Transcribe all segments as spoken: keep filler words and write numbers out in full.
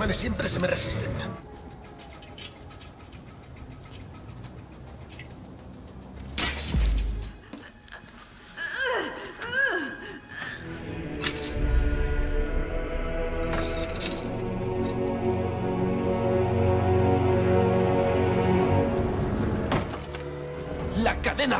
alemanes siempre se me resisten. ¡La cadena!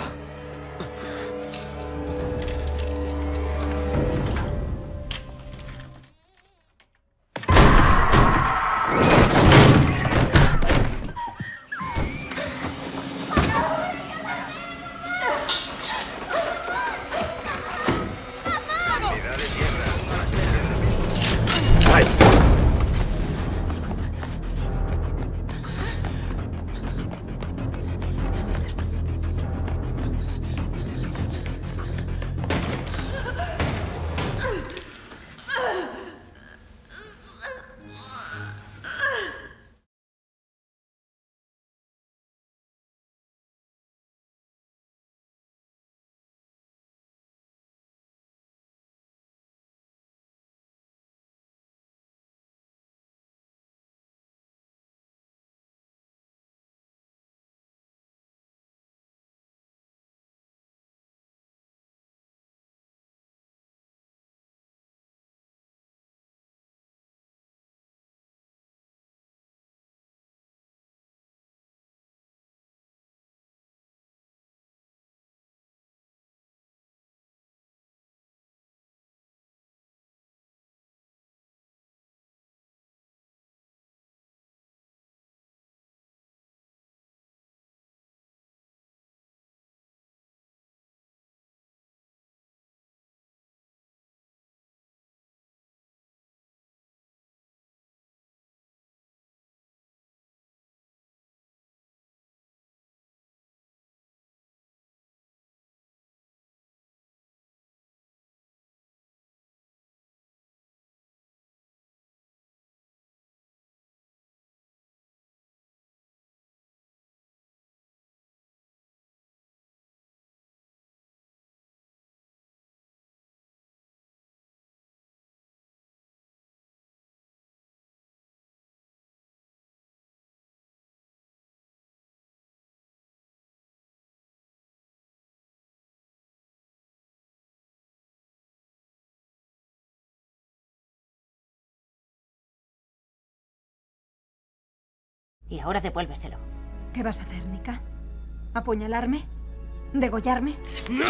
Y ahora devuélveselo. ¿Qué vas a hacer, Nika? ¿Apuñalarme? ¿Degollarme? ¡No!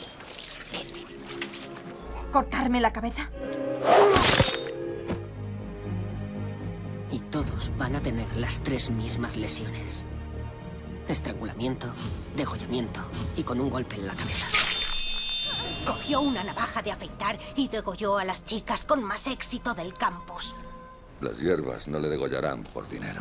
¿Cortarme la cabeza? Y todos van a tener las tres mismas lesiones. Estrangulamiento, degollamiento y con un golpe en la cabeza. Cogió una navaja de afeitar y degolló a las chicas con más éxito del campus. Las hierbas no le degollarán por dinero.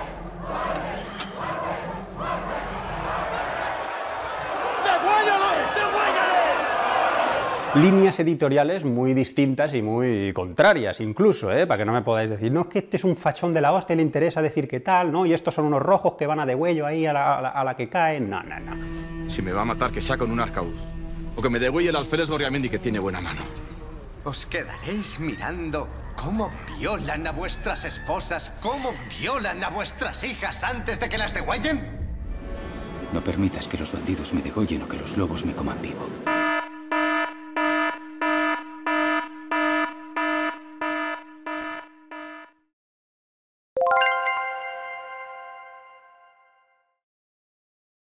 Líneas editoriales muy distintas y muy contrarias, incluso, ¿eh? Para que no me podáis decir, no, es que este es un fachón de la hostia, le interesa decir qué tal, ¿no? Y estos son unos rojos que van a degüello ahí a la, a la, a la que caen. No, no, no. Si me va a matar, que sea con un arcaúz. O que me degüelle el alférez Gorriamendi, que tiene buena mano. Os quedaréis mirando cómo violan a vuestras esposas, cómo violan a vuestras hijas antes de que las degüellen. No permitas que los bandidos me degollen o que los lobos me coman vivo.